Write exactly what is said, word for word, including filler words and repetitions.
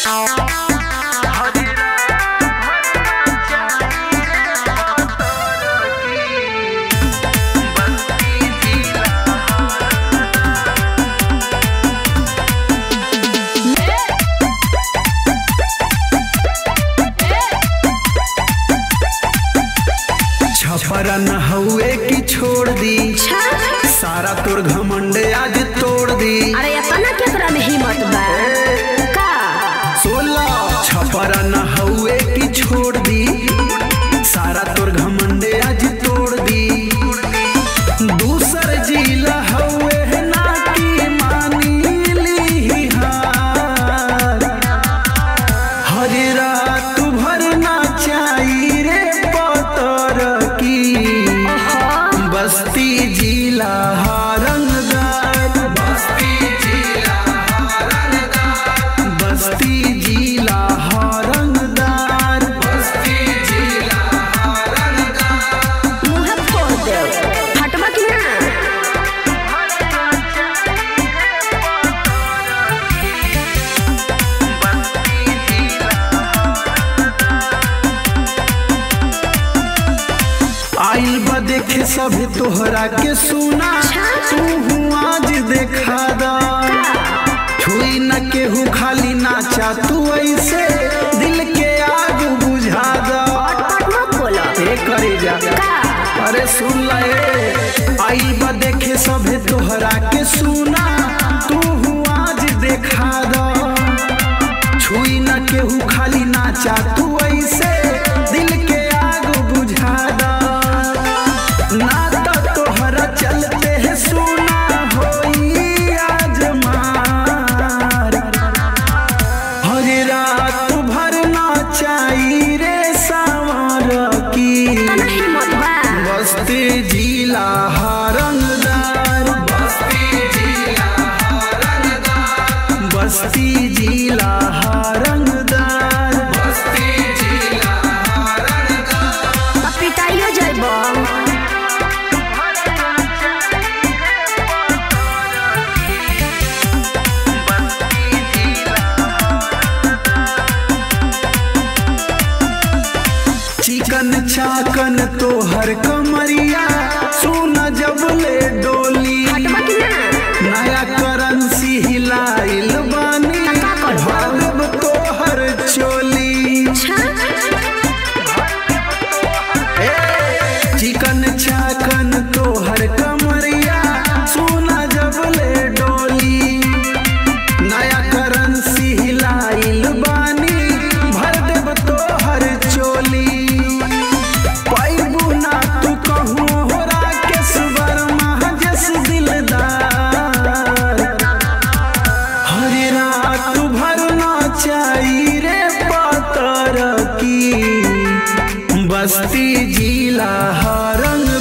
छपरन हुए की छोड़ दी सारा तोर घमंड आज तोड़ दी। अरे अपना केकरा में हिम्मत बा का? सोला छपरन हुए की छोड़ दी सारा तोर घमंड आज तोड़ दी। दूसर जिला हुए है ना की मानी ली हार। हरे रात भर ना चाहिए रे पतर की बस्ती जिला रंगदार। बस्ती जिला रंगदार। बस्ती जिला रंगदार। बस्ती जिला रंगदार। मुँह फोड़ दे फटवा की ना। आइल बा देखे सब तोहरा के सुना तू आज देखा दा। छुई न केहू खाली नाचा तू ऐसे दिल के आग बुझा दा। ए करे जा अरे सुन ले आइल बा देखे सब तोहरा के सुना तू आज देखा दा। छुई न केहू खाली नाचा तू ऐसे दिल के आग बुझा दा। ना तो तोहरा चलते है सुना होई आज मार। हरे रात भर ना चाहिए रे सावर की बस्ती जिला रंगदार। बस्ती जिला रंगदार। बस्ती जिला रंगदार। बस्ती जिला रंगदार। पिटाइयो जाइबो। चिकन चाकन तोहर कमरिया सोना जब ले डोली। नया करेंसी हिलाइल बानी भरब तोहर चोली। चिकन चाकन तोहर कमरिया सोना जब ले डोली। नया करेंसी हिलाइल बानी भर देब तोहर चोली। बस्ती जिला रंग